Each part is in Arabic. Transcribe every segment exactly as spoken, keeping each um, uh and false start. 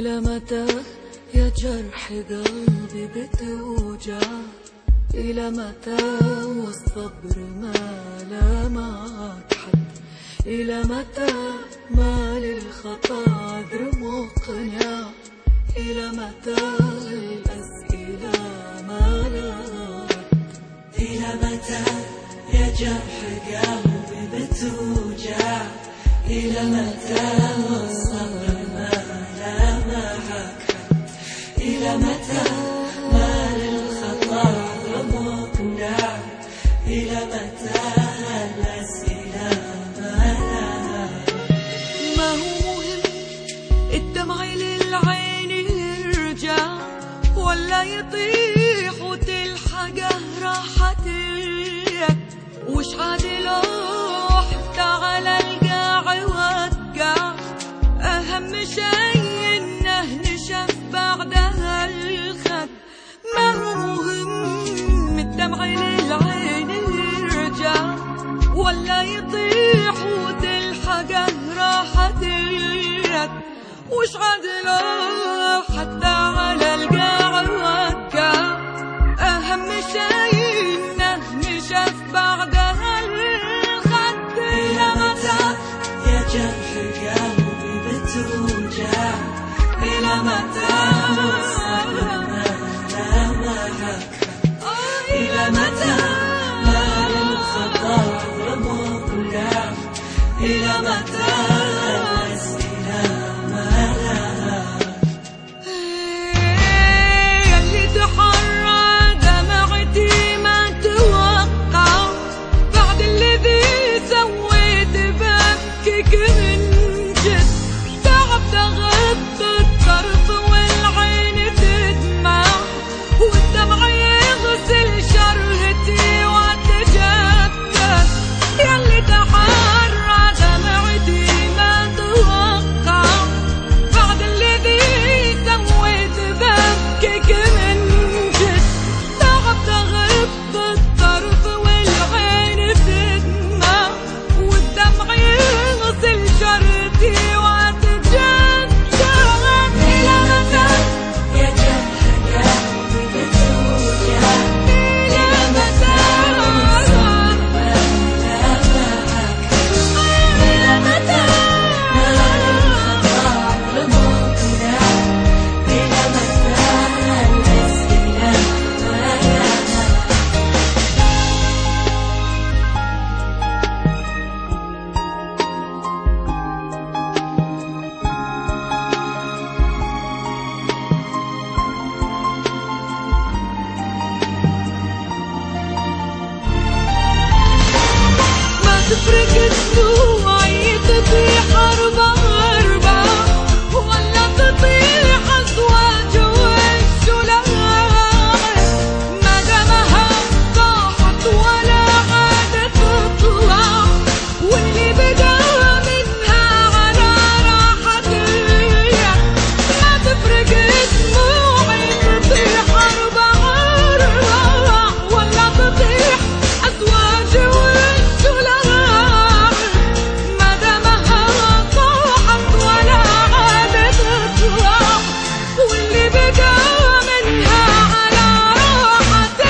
إلى متى يا جرح قلبي بتوجع؟ إلى متى والصبر ما لا معك حد؟ إلى متى ما للخطا عذر مقنع؟ إلى متى الأسئلة ما لا رد؟ إلى متى يا جرح قلبي بتوجع؟ إلى متى والصبر ما لا معك حد؟ إلى متى ما للخطا عذر مقنع؟ إلى متى الأسئلة ما لا رد؟ ما هو مهم الدمع للعين يرجع ولا يطيح وتلحقه راحتك؟ وش عادي لو حتى على القاع وقع؟ أهم شي إنه نشف بعدها الخد. ما هو مهم الدمع للعين يرجع ولا يطيح وتلحقه راحتك؟ وش عادي لو حتى على القاع وقع؟ أهم شي إنه نشف بعدها الخد. إلى متى يا جرح قلبي بتوجع؟ إلى متى والصبر ما لا معك حد؟ إلى متى ما للخطا عذر مقنع؟ إلى متى الأسئلة ما لا رد؟ يلي تحرى دمعتي ما توقع بعد الذي سويت ببكيك من جد. تعبت أغض الطرف والعين تدمع والدمع يغسل شرهتي واتجدد. يلي تحرى دمعتي ما توقع بعد الذي سويت ببكيك من جد. تعبت أغض الطرف والعين تدمع والدمع يغسل شرهتي واتجدد. إلى متى يا جرح قلبي بتوجع؟ إلى متى والصبر ما لا معك حد؟ إلى متى ما للخطا عذر مقنع؟ إلى متى الأسئلة ما لا رد؟ ما تفرق الدموع تطيح أربع أربع ولا تطيح أزواج والسلاح. ما دامها طاحت ولا عادت تطلع واللي بقى منها على راحتك. ما تفرق الدموع تطيح أربع أربع ولا تطيح أزواج والسلاح. ما دامها طاحت ولا عادت تطلع واللي بقى منها على راحتك.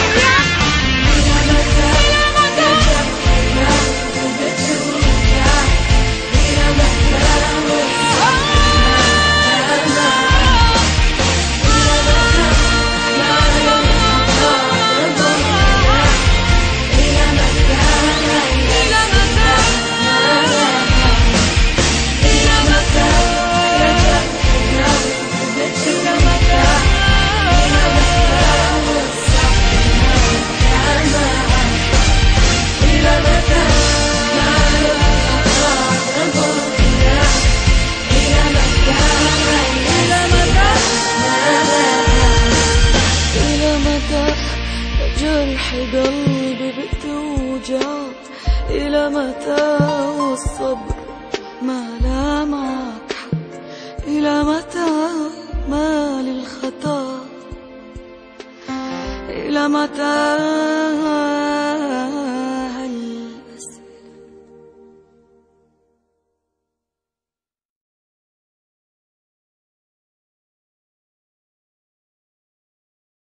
إلى متى يا جرح قلبي بتوجع؟ إلى متى والصبر ما لا معك؟ إلى متى ما للخطا عذر مقنع؟ إلى متى الأسئلة ما لا رد؟ إلى متى يا جرح قلبي بتوجع؟ إلى متى والصبر ما لا معك؟ إلى متى ما للخطا عذر مقنع؟ إلى متى إلى متى ما لا رد؟ إلى متى يا جرح قلبي بتوجع؟ إلى متى والصبر ما لا معك حد؟ إلى متى ما للخطا؟ إلى متى